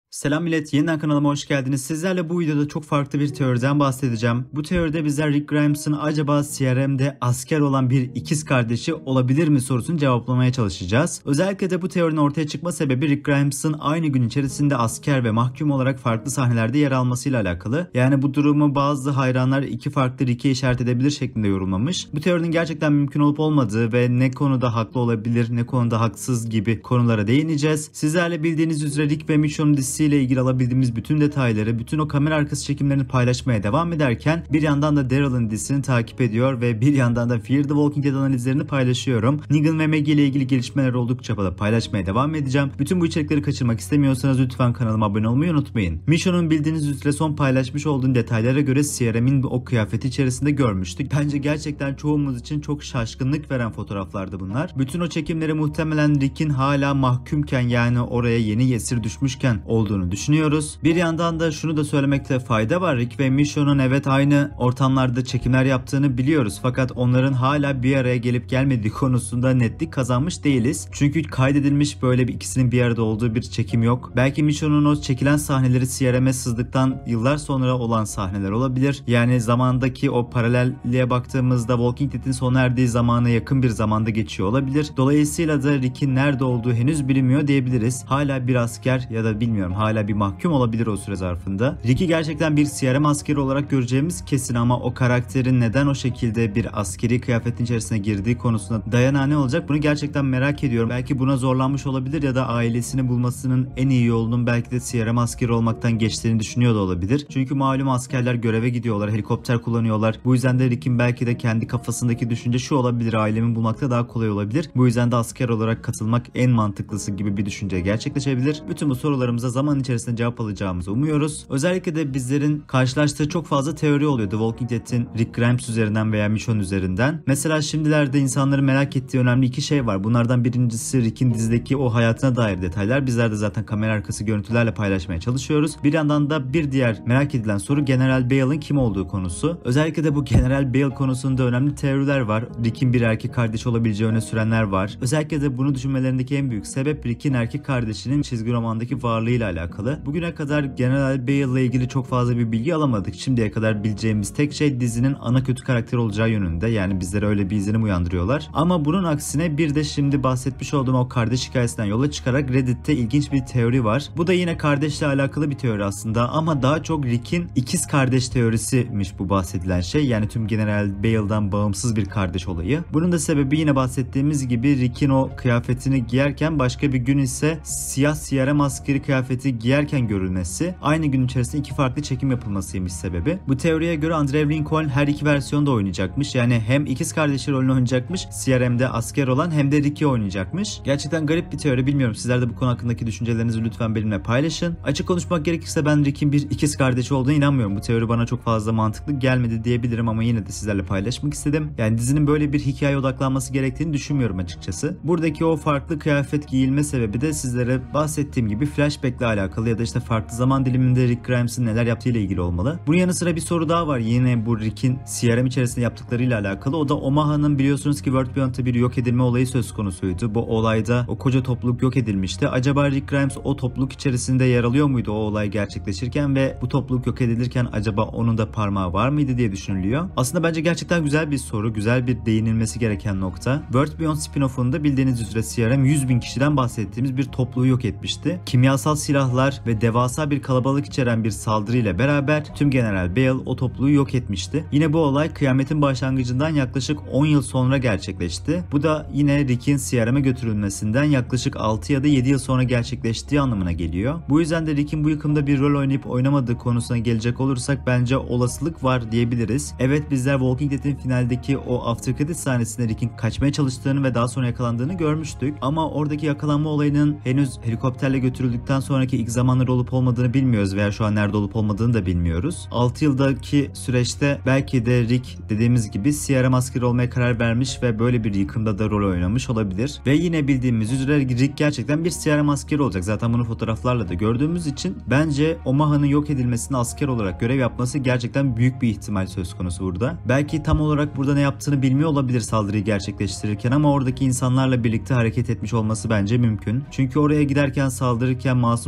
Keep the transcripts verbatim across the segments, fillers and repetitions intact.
Selam millet, yeniden kanalıma hoş geldiniz. Sizlerle bu videoda çok farklı bir teoriden bahsedeceğim. Bu teoride bizler Rick Grimes'ın acaba C R M'de asker olan bir ikiz kardeşi olabilir mi sorusunu cevaplamaya çalışacağız. Özellikle de bu teorinin ortaya çıkma sebebi Rick Grimes'ın aynı gün içerisinde asker ve mahkum olarak farklı sahnelerde yer almasıyla alakalı. Yani bu durumu bazı hayranlar iki farklı Rick'e işaret edebilir şeklinde yorumlamış. Bu teorinin gerçekten mümkün olup olmadığı ve ne konuda haklı olabilir, ne konuda haksız gibi konulara değineceğiz. Sizlerle bildiğiniz üzere Rick ve Michonne'un dizisi ile ilgili alabildiğimiz bütün detayları, bütün o kamera arkası çekimlerini paylaşmaya devam ederken bir yandan da Daryl'ın dizisini takip ediyor ve bir yandan da Fear the Walking Dead analizlerini paylaşıyorum. Negan ve Maggie ile ilgili gelişmeler oldukça da paylaşmaya devam edeceğim. Bütün bu içerikleri kaçırmak istemiyorsanız lütfen kanalıma abone olmayı unutmayın. Michonne'un bildiğiniz üzere son paylaşmış olduğum detaylara göre C R M'in o kıyafeti içerisinde görmüştük. Bence gerçekten çoğumuz için çok şaşkınlık veren fotoğraflardı bunlar. Bütün o çekimleri muhtemelen Rick'in hala mahkumken, yani oraya yeni esir düşmüşken olduğunu düşünüyoruz. Bir yandan da şunu da söylemekte fayda var. Rick ve Michonne'un evet aynı ortamlarda çekimler yaptığını biliyoruz. Fakat onların hala bir araya gelip gelmediği konusunda netlik kazanmış değiliz. Çünkü kaydedilmiş böyle bir ikisinin bir arada olduğu bir çekim yok. Belki Michonne'un o çekilen sahneleri C R M'e sızdıktan yıllar sonra olan sahneler olabilir. Yani zamandaki o paralelliğe baktığımızda Walking Dead'in sona erdiği zamana yakın bir zamanda geçiyor olabilir. Dolayısıyla da Rick'in nerede olduğu henüz bilinmiyor diyebiliriz. Hala bir asker ya da bilmiyorum hala bir mahkum olabilir o süre zarfında. Rick'i gerçekten bir C R M askeri olarak göreceğimiz kesin ama o karakterin neden o şekilde bir askeri kıyafetin içerisine girdiği konusunda dayanağı ne olacak, bunu gerçekten merak ediyorum. Belki buna zorlanmış olabilir ya da ailesini bulmasının en iyi yolunun belki de C R M askeri olmaktan geçtiğini düşünüyor da olabilir. Çünkü malum askerler göreve gidiyorlar, helikopter kullanıyorlar. Bu yüzden de Rick'in belki de kendi kafasındaki düşünce şu olabilir: ailemi bulmakta daha kolay olabilir. Bu yüzden de asker olarak katılmak en mantıklısı gibi bir düşünce gerçekleşebilir. Bütün bu sorularımıza zaman içerisinde cevap alacağımızı umuyoruz. Özellikle de bizlerin karşılaştığı çok fazla teori oluyor The Walking Dead'in Rick Grimes üzerinden veya Michonne üzerinden. Mesela şimdilerde insanların merak ettiği önemli iki şey var. Bunlardan birincisi Rick'in dizideki o hayatına dair detaylar. Bizler de zaten kamera arkası görüntülerle paylaşmaya çalışıyoruz. Bir yandan da bir diğer merak edilen soru General Bale'ın kim olduğu konusu. Özellikle de bu General Bale konusunda önemli teoriler var. Rick'in bir erkek kardeşi olabileceği öne sürenler var. Özellikle de bunu düşünmelerindeki en büyük sebep Rick'in erkek kardeşinin çizgi romandaki varlığıyla alakalı. Bugüne kadar General Bale ile ilgili çok fazla bir bilgi alamadık. Şimdiye kadar bileceğimiz tek şey dizinin ana kötü karakteri olacağı yönünde. Yani bizlere öyle bir izlenim uyandırıyorlar. Ama bunun aksine bir de şimdi bahsetmiş olduğum o kardeş hikayesinden yola çıkarak Reddit'te ilginç bir teori var. Bu da yine kardeşle alakalı bir teori aslında ama daha çok Rick'in ikiz kardeş teorisiymiş bu bahsedilen şey. Yani tüm General Bale'dan bağımsız bir kardeş olayı. Bunun da sebebi yine bahsettiğimiz gibi Rick'in o kıyafetini giyerken başka bir gün ise siyah C R M askeri kıyafeti giyerken görülmesi, aynı gün içerisinde iki farklı çekim yapılmasıymış sebebi. Bu teoriye göre Andrew Lincoln her iki versiyonda oynayacakmış. Yani hem ikiz kardeşi rolünü oynayacakmış, C R M'de asker olan, hem de Rick'i oynayacakmış. Gerçekten garip bir teori, bilmiyorum. Sizler de bu konu hakkındaki düşüncelerinizi lütfen benimle paylaşın. Açık konuşmak gerekirse ben Rick'in bir ikiz kardeşi olduğuna inanmıyorum. Bu teori bana çok fazla mantıklı gelmedi diyebilirim ama yine de sizlerle paylaşmak istedim. Yani dizinin böyle bir hikaye odaklanması gerektiğini düşünmüyorum açıkçası. Buradaki o farklı kıyafet giyilme sebebi de sizlere bahsettiğim gibi flashback ile alakalı ya da işte farklı zaman diliminde Rick Grimes'ın neler yaptığı ile ilgili olmalı. Bunun yanı sıra bir soru daha var. Yine bu Rick'in C R M içerisinde yaptıklarıyla alakalı. O da Omaha'nın biliyorsunuz ki World Beyond'da bir yok edilme olayı söz konusuydu. Bu olayda o koca topluluk yok edilmişti. Acaba Rick Grimes o topluluk içerisinde yer alıyor muydu o olay gerçekleşirken ve bu topluluk yok edilirken acaba onun da parmağı var mıydı diye düşünülüyor. Aslında bence gerçekten güzel bir soru. Güzel bir değinilmesi gereken nokta. World Beyond spin-off'unda bildiğiniz üzere C R M yüz bin kişiden bahsettiğimiz bir topluluğu yok etmişti. Kimyasal silahlar ve devasa bir kalabalık içeren bir saldırıyla beraber tüm General Bale o topluluğu yok etmişti. Yine bu olay kıyametin başlangıcından yaklaşık on yıl sonra gerçekleşti. Bu da yine Rick'in C R M'e götürülmesinden yaklaşık altı ya da yedi yıl sonra gerçekleştiği anlamına geliyor. Bu yüzden de Rick'in bu yıkımda bir rol oynayıp oynamadığı konusuna gelecek olursak bence olasılık var diyebiliriz. Evet, bizler Walking Dead'in finaldeki o after credit sahnesinde Rick'in kaçmaya çalıştığını ve daha sonra yakalandığını görmüştük. Ama oradaki yakalanma olayının henüz helikopterle götürüldükten sonraki ilk zamanları olup olmadığını bilmiyoruz veya şu an nerede olup olmadığını da bilmiyoruz. altı yıldaki süreçte belki de Rick dediğimiz gibi C R M askeri olmaya karar vermiş ve böyle bir yıkımda da rol oynamış olabilir. Ve yine bildiğimiz üzere Rick gerçekten bir C R M askeri olacak. Zaten bunu fotoğraflarla da gördüğümüz için bence Omaha'nın yok edilmesini asker olarak görev yapması gerçekten büyük bir ihtimal söz konusu burada. Belki tam olarak burada ne yaptığını bilmiyor olabilir saldırıyı gerçekleştirirken ama oradaki insanlarla birlikte hareket etmiş olması bence mümkün. Çünkü oraya giderken, saldırırken masum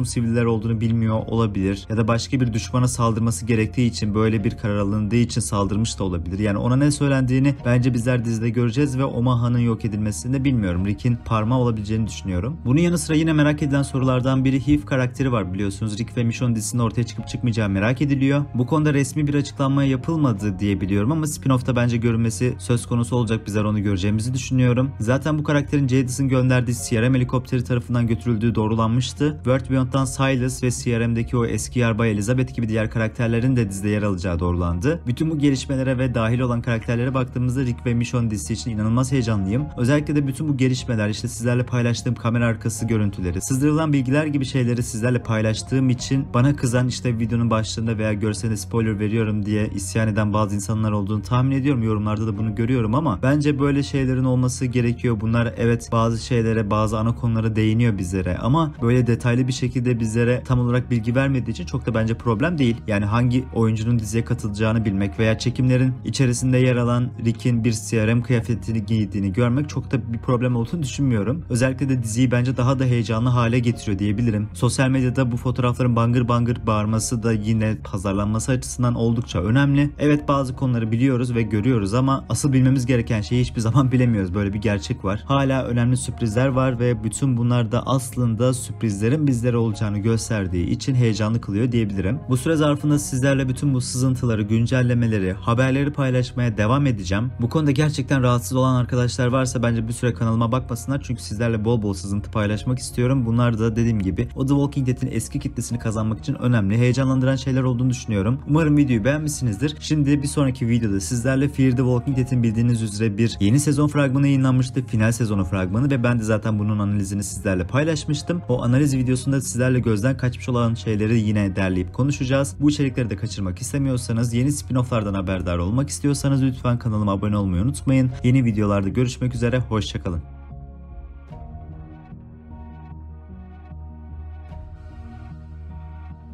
siviller olduğunu bilmiyor olabilir. Ya da başka bir düşmana saldırması gerektiği için, böyle bir karar alındığı için saldırmış da olabilir. Yani ona ne söylendiğini bence bizler dizide göreceğiz ve Omaha'nın yok edilmesini de bilmiyorum. Rick'in parmağı olabileceğini düşünüyorum. Bunun yanı sıra yine merak edilen sorulardan biri Heath karakteri var biliyorsunuz. Rick ve Michonne dizisinin ortaya çıkıp çıkmayacağı merak ediliyor. Bu konuda resmi bir açıklanma yapılmadı diye biliyorum ama spin-off'ta bence görünmesi söz konusu olacak. Bizler onu göreceğimizi düşünüyorum. Zaten bu karakterin Jadis'in gönderdiği C R M helikopteri tarafından götürüldüğü doğrulanmıştı. World Beyond'dan Silas ve C R M'deki o eski yarbay Elizabeth gibi diğer karakterlerin de dizide yer alacağı doğrulandı. Bütün bu gelişmelere ve dahil olan karakterlere baktığımızda Rick ve Michonne dizisi için inanılmaz heyecanlıyım. Özellikle de bütün bu gelişmeler, işte sizlerle paylaştığım kamera arkası görüntüleri, sızdırılan bilgiler gibi şeyleri sizlerle paylaştığım için bana kızan, işte videonun başlığında veya görselinde spoiler veriyorum diye isyan eden bazı insanlar olduğunu tahmin ediyorum. Yorumlarda da bunu görüyorum ama bence böyle şeylerin olması gerekiyor. Bunlar evet bazı şeylere, bazı ana konulara değiniyor bizlere ama böyle detaylı bir şekilde bizlere tam olarak bilgi vermediği için çok da bence problem değil. Yani hangi oyuncunun diziye katılacağını bilmek veya çekimlerin içerisinde yer alan Rick'in bir C R M kıyafetini giydiğini görmek çok da bir problem olduğunu düşünmüyorum. Özellikle de diziyi bence daha da heyecanlı hale getiriyor diyebilirim. Sosyal medyada bu fotoğrafların bangır bangır bağırması da yine pazarlanması açısından oldukça önemli. Evet, bazı konuları biliyoruz ve görüyoruz ama asıl bilmemiz gereken şeyi hiçbir zaman bilemiyoruz. Böyle bir gerçek var. Hala önemli sürprizler var ve bütün bunlar da aslında sürprizlerin bizlere olacağını gösterdiği için heyecanlı kılıyor diyebilirim. Bu süre zarfında sizlerle bütün bu sızıntıları, güncellemeleri, haberleri paylaşmaya devam edeceğim. Bu konuda gerçekten rahatsız olan arkadaşlar varsa bence bir süre kanalıma bakmasınlar çünkü sizlerle bol bol sızıntı paylaşmak istiyorum. Bunlar da dediğim gibi o The Walking Dead'in eski kitlesini kazanmak için önemli, heyecanlandıran şeyler olduğunu düşünüyorum. Umarım videoyu beğenmişsinizdir. Şimdi bir sonraki videoda sizlerle Fear the Walking Dead'in bildiğiniz üzere bir yeni sezon fragmanı yayınlanmıştı. Final sezonu fragmanı ve ben de zaten bunun analizini sizlerle paylaşmıştım. O analiz videosunda sizlerle gözden kaçmış olan şeyleri yine derleyip konuşacağız. Bu içerikleri de kaçırmak istemiyorsanız, yeni spin-off'lardan haberdar olmak istiyorsanız lütfen kanalıma abone olmayı unutmayın. Yeni videolarda görüşmek üzere, hoşçakalın.